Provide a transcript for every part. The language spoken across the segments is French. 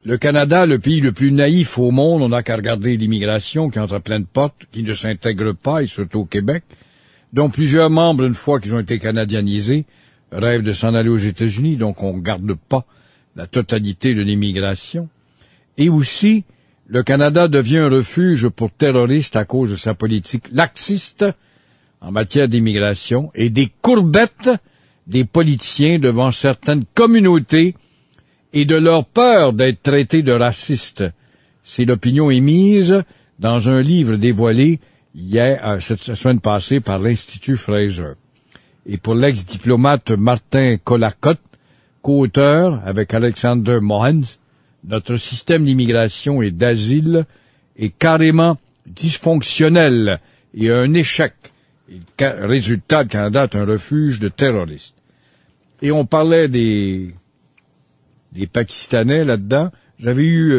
Le Canada, le pays le plus naïf au monde, on n'a qu'à regarder l'immigration qui entre à plein de portes, qui ne s'intègre pas, et surtout au Québec, dont plusieurs membres, une fois qu'ils ont été canadianisés, rêvent de s'en aller aux États-Unis, donc on ne garde pas la totalité de l'immigration. Et aussi, le Canada devient un refuge pour terroristes à cause de sa politique laxiste en matière d'immigration et des courbettes des politiciens devant certaines communautés et de leur peur d'être traités de racistes. C'est l'opinion émise dans un livre dévoilé cette semaine passée par l'Institut Fraser. Et pour l'ex-diplomate Martin Colacott, co-auteur avec Alexander Mohens, notre système d'immigration et d'asile est carrément dysfonctionnel et un échec. Et le résultat, le Canada est un refuge de terroristes. Et on parlait des Pakistanais là-dedans. J'avais eu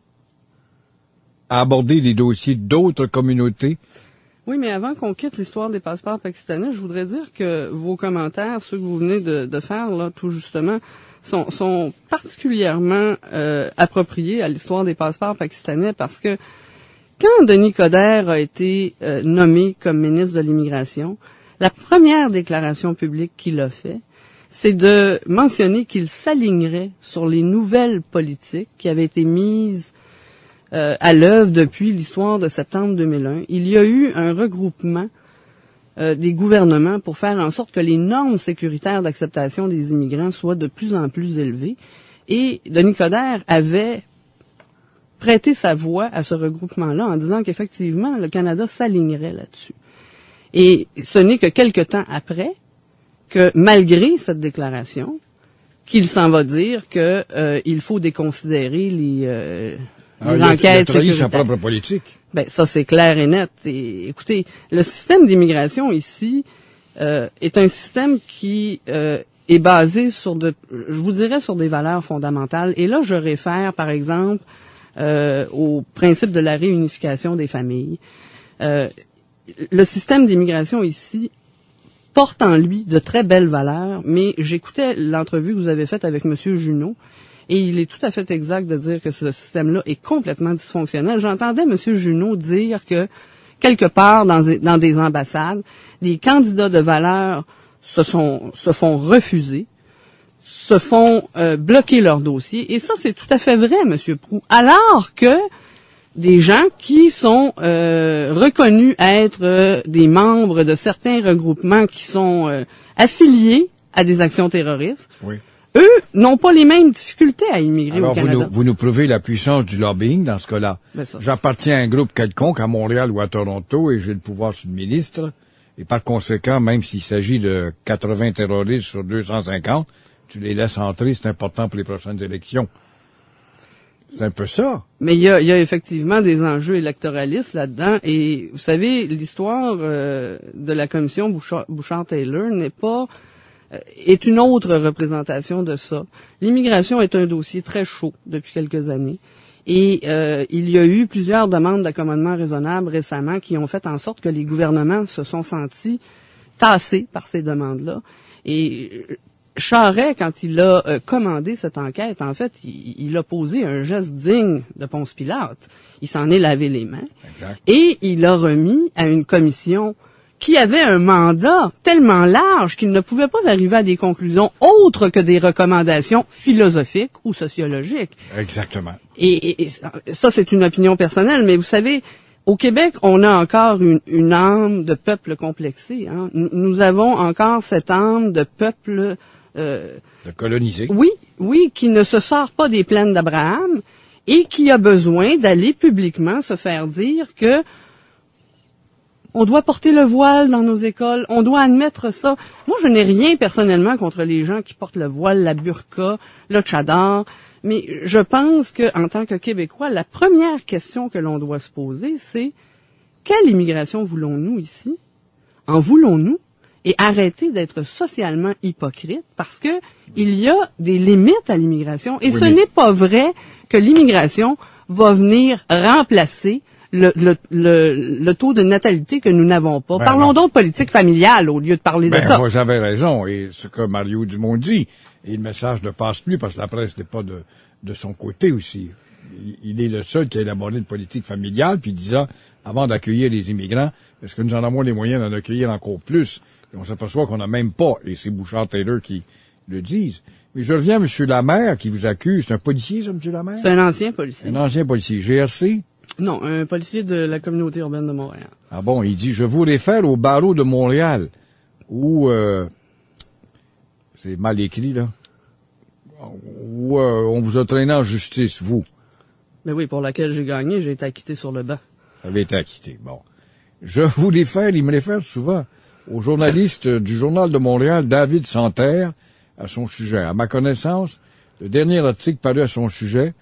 à aborder des dossiers d'autres communautés. Oui, mais avant qu'on quitte l'histoire des passeports pakistanais, je voudrais dire que vos commentaires, ceux que vous venez de faire, là, tout justement, sont particulièrement appropriés à l'histoire des passeports pakistanais parce que quand Denis Coderre a été nommé comme ministre de l'Immigration, la première déclaration publique qu'il a fait, c'est de mentionner qu'il s'alignerait sur les nouvelles politiques qui avaient été mises à l'œuvre depuis l'histoire de septembre 2001. Il y a eu un regroupement des gouvernements pour faire en sorte que les normes sécuritaires d'acceptation des immigrants soient de plus en plus élevées. Et Denis Coderre avait prêté sa voix à ce regroupement-là en disant qu'effectivement, le Canada s'alignerait là-dessus. Et ce n'est que quelque temps après que, malgré cette déclaration, qu'il s'en va dire que il faut déconsidérer les enquêtes sécuritaires. Il a trahi sa propre politique. Ben ça c'est clair et net. Et, écoutez, le système d'immigration ici est un système qui est basé sur je vous dirais sur des valeurs fondamentales. Et là, je réfère par exemple au principe de la réunification des familles. Le système d'immigration ici porte en lui de très belles valeurs, mais j'écoutais l'entrevue que vous avez faite avec M. Junot, et il est tout à fait exact de dire que ce système-là est complètement dysfonctionnel. J'entendais M. Junot dire que, quelque part dans des ambassades, des candidats de valeur se font refuser, se font bloquer leur dossier, et ça, c'est tout à fait vrai, M. Proulx, alors que des gens qui sont reconnus être des membres de certains regroupements qui sont affiliés à des actions terroristes, oui, eux n'ont pas les mêmes difficultés à immigrer au Canada. Alors, vous nous prouvez la puissance du lobbying dans ce cas-là. J'appartiens à un groupe quelconque à Montréal ou à Toronto et j'ai le pouvoir sur le ministre. Et par conséquent, même s'il s'agit de 80 terroristes sur 250, tu les laisses entrer, c'est important pour les prochaines élections. C'est un peu ça. Mais il y a effectivement des enjeux électoralistes là-dedans. Et vous savez, l'histoire de la commission Bouchard-Taylor est une autre représentation de ça. L'immigration est un dossier très chaud depuis quelques années. Et il y a eu plusieurs demandes d'accommodement raisonnable récemment qui ont fait en sorte que les gouvernements se sont sentis tassés par ces demandes-là. Et Charest, quand il a commandé cette enquête, en fait, il a posé un geste digne de Ponce Pilate. Il s'en est lavé les mains. Exact. Et il a remis à une commission qui avait un mandat tellement large qu'il ne pouvait pas arriver à des conclusions autres que des recommandations philosophiques ou sociologiques. Exactement. Et ça, c'est une opinion personnelle, mais vous savez, au Québec, on a encore une âme de peuple complexé. Hein. Nous avons encore cette âme de peuple de colonisé. Oui, qui ne se sort pas des plaines d'Abraham et qui a besoin d'aller publiquement se faire dire que on doit porter le voile dans nos écoles, on doit admettre ça. Moi, je n'ai rien personnellement contre les gens qui portent le voile, la burqa, le tchadar, mais je pense que en tant que Québécois, la première question que l'on doit se poser, c'est quelle immigration voulons-nous ici? En voulons-nous? Et arrêter d'être socialement hypocrite parce que il y a des limites à l'immigration et ce n'est pas vrai que l'immigration va venir remplacer le taux de natalité que nous n'avons pas. Parlons donc de politique familiale au lieu de parler de ça. Vous avez raison et ce que Mario Dumont dit, et le message ne passe plus parce que la presse n'est pas de son côté aussi. Il est le seul qui a élaboré une politique familiale, puis disant, avant d'accueillir les immigrants, est-ce que nous en avons les moyens d'en accueillir encore plus? Et on s'aperçoit qu'on n'a même pas, et c'est Bouchard-Taylor qui le disent. Mais je reviens à M. Lamerre qui vous accuse. C'est un policier, ça, M. Lamerre? C'est un ancien policier. Un ancien policier. GRC? Non, un policier de la communauté urbaine de Montréal. Ah bon, il dit, je vous réfère au barreau de Montréal, où, c'est mal écrit, là, où on vous a traîné en justice, vous. Mais oui, pour laquelle j'ai gagné, j'ai été acquitté sur le banc. Vous avez été acquitté, bon. Je vous réfère, il me réfère souvent, au journaliste du Journal de Montréal, David Santerre, à son sujet. À ma connaissance, le dernier article paru à son sujet,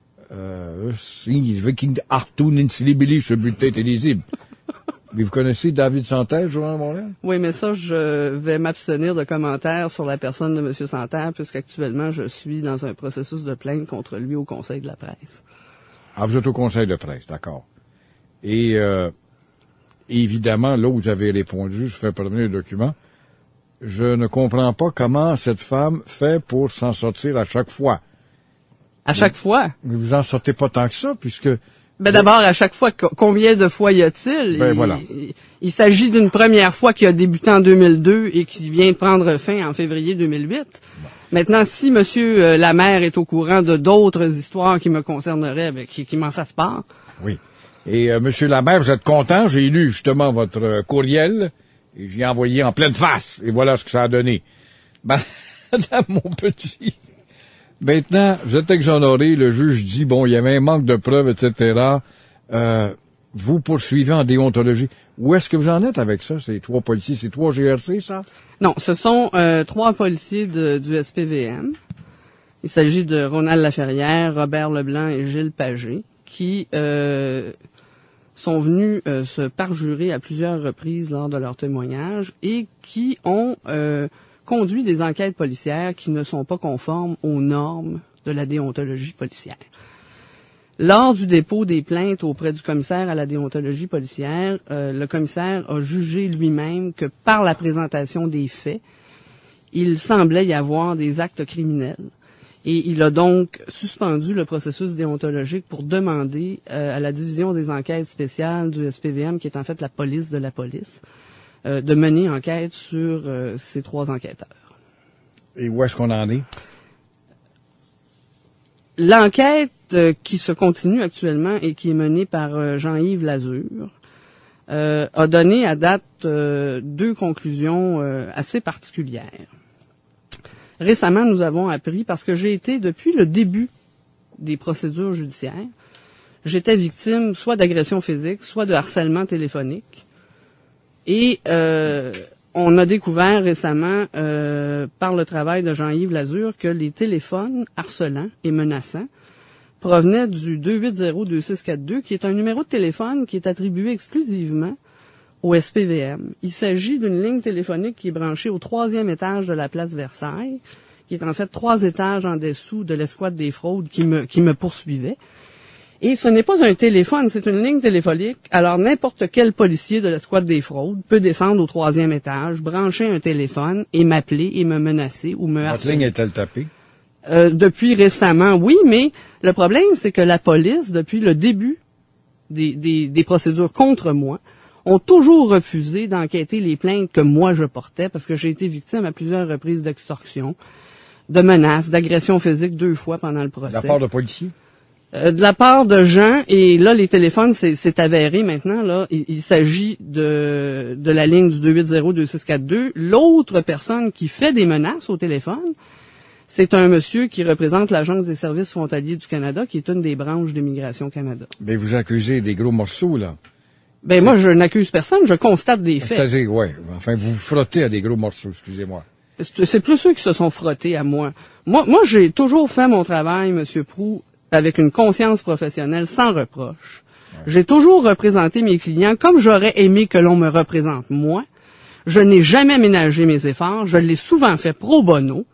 Viking Artoon Insilibili, ce bulletin est illisible. Mais vous connaissez David Santerre, Journal de Montréal? Oui, mais ça, je vais m'abstenir de commentaires sur la personne de M. Santerre, puisqu'actuellement, je suis dans un processus de plainte contre lui au Conseil de la presse. Ah, vous êtes au Conseil de presse, d'accord. Et évidemment, là où vous avez répondu, je fais parvenir le document, je ne comprends pas comment cette femme fait pour s'en sortir à chaque fois. À chaque fois? Mais vous en sortez pas tant que ça, puisque... Ben d'abord, à chaque fois, combien de fois y a-t-il? Ben voilà. Il s'agit d'une première fois qui a débuté en 2002 et qui vient de prendre fin en février 2008. Bon. Maintenant, si Monsieur Lamerre est au courant de d'autres histoires qui me concerneraient, ben, qui m'en fasse part. Oui. Et Monsieur Lamerre, vous êtes content? J'ai lu justement votre courriel et j'ai envoyé en pleine face. Et voilà ce que ça a donné. Ben, mon petit... Maintenant, vous êtes exonéré, le juge dit, bon, il y avait un manque de preuves, etc. Vous poursuivez en déontologie. Où est-ce que vous en êtes avec ça, ces 3 policiers? C'est 3 GRC, ça? Non, ce sont 3 policiers du SPVM. Il s'agit de Ronald Laferrière, Robert Leblanc et Gilles Pagé, qui sont venus se parjurer à plusieurs reprises lors de leur témoignage et qui ont... conduit des enquêtes policières qui ne sont pas conformes aux normes de la déontologie policière. Lors du dépôt des plaintes auprès du commissaire à la déontologie policière, le commissaire a jugé lui-même que par la présentation des faits, il semblait y avoir des actes criminels. Et il a donc suspendu le processus déontologique pour demander à la division des enquêtes spéciales du SPVM, qui est en fait la police de la police, de mener enquête sur ces 3 enquêteurs. Et où est-ce qu'on en est? L'enquête qui se continue actuellement et qui est menée par Jean-Yves Lazure a donné à date 2 conclusions assez particulières. Récemment, nous avons appris, parce que j'ai été depuis le début des procédures judiciaires, j'étais victime soit d'agression physique, soit de harcèlement téléphonique. Et on a découvert récemment, par le travail de Jean-Yves Lazure, que les téléphones harcelants et menaçants provenaient du 280-2642, qui est un numéro de téléphone qui est attribué exclusivement au SPVM. Il s'agit d'une ligne téléphonique qui est branchée au 3e étage de la place Versailles, qui est en fait 3 étages en dessous de l'escouade des fraudes qui me poursuivait. Et ce n'est pas un téléphone, c'est une ligne téléphonique. Alors, n'importe quel policier de l'escouade des fraudes peut descendre au 3e étage, brancher un téléphone et m'appeler et me menacer ou me harceler. Votre ligne est-elle tapée? Depuis récemment, oui, mais le problème, c'est que la police, depuis le début des procédures contre moi, ont toujours refusé d'enquêter les plaintes que moi je portais, parce que j'ai été victime à plusieurs reprises d'extorsion, de menaces, d'agression physique 2 fois pendant le procès. De la part de policiers? De la part de gens, et là, les téléphones, c'est avéré maintenant, là, il s'agit de la ligne du 280-2642. L'autre personne qui fait des menaces au téléphone, c'est un monsieur qui représente l'Agence des services frontaliers du Canada, qui est une des branches d'Immigration Canada. Mais vous accusez des gros morceaux, là. Ben, moi, je n'accuse personne, je constate des faits. C'est-à-dire, ouais, enfin, vous vous frottez à des gros morceaux, excusez-moi. C'est plus ceux qui se sont frottés à moi. Moi, j'ai toujours fait mon travail, Monsieur Proulx, avec une conscience professionnelle sans reproche. Ouais. J'ai toujours représenté mes clients comme j'aurais aimé que l'on me représente moi. Je n'ai jamais ménagé mes efforts. Je l'ai souvent fait pro bono.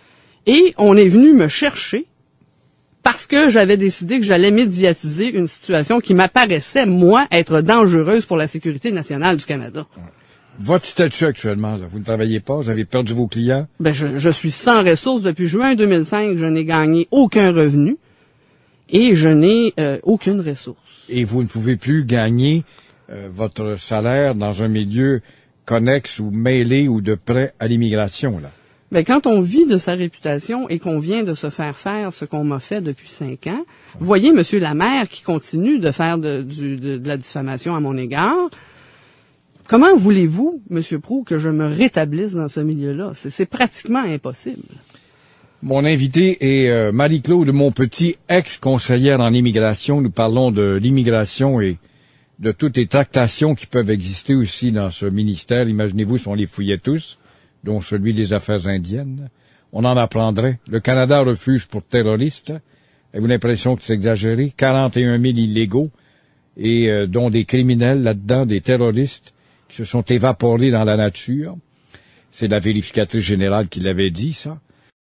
Et on est venu me chercher parce que j'avais décidé que j'allais médiatiser une situation qui m'apparaissait, moi, être dangereuse pour la sécurité nationale du Canada. Ouais. Votre statut actuellement, là, vous ne travaillez pas, vous avez perdu vos clients? Ben, je suis sans ressources depuis juin 2005. Je n'ai gagné aucun revenu et je n'ai aucune ressource. Et vous ne pouvez plus gagner votre salaire dans un milieu connexe ou mêlé ou de près à l'immigration, là. Ben, quand on vit de sa réputation et qu'on vient de se faire faire ce qu'on m'a fait depuis 5 ans, voyez Monsieur Lamaire qui continue de faire de la diffamation à mon égard. Comment voulez-vous, Monsieur Proulx, que je me rétablisse dans ce milieu-là? C'est pratiquement impossible. Mon invité est Marie-Claude Montpetit, ex-conseillère en immigration. Nous parlons de l'immigration et de toutes les tractations qui peuvent exister aussi dans ce ministère. Imaginez-vous si on les fouillait tous, dont celui des Affaires indiennes. On en apprendrait. Le Canada refuse pour terroristes. Avez-vous l'impression que c'est exagéré? 41 000 illégaux, et dont des criminels là-dedans, des terroristes, qui se sont évaporés dans la nature. C'est la vérificatrice générale qui l'avait dit, ça.